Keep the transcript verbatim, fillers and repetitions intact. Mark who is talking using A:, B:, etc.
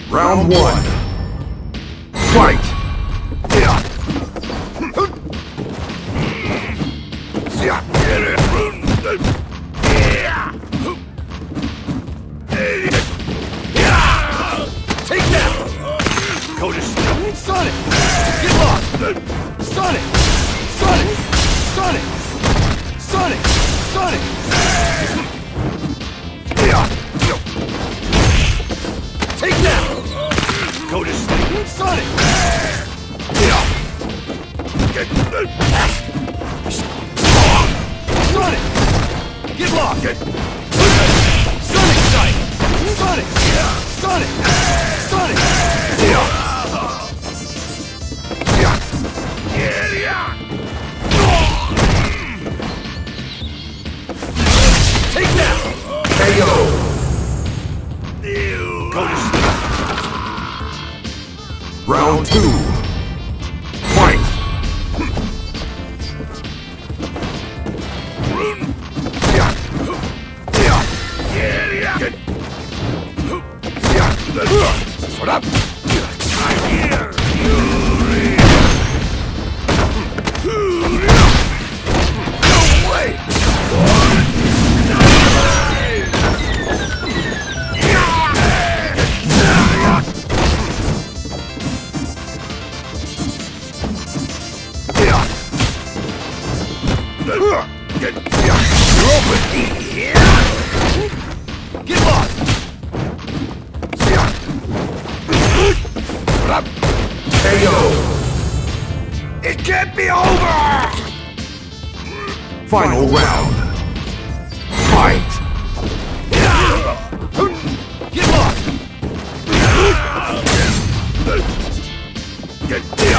A: Round one. Fight!
B: Take that! Go to Sonic! Get lost! Sonic! Sonic! Sonic! Sonic! Sonic! Take that! Go to Sonic! Sonic! Get lost! Sonic Strike! Sonic! Sonic! Sonic! Take that!
A: K O!
B: Go to
A: Round two. Fight!
B: Shut up! No way! You're open! Get lost!
A: K O!
B: It can't be over!
A: Final round. Fight!
B: Get lost! Get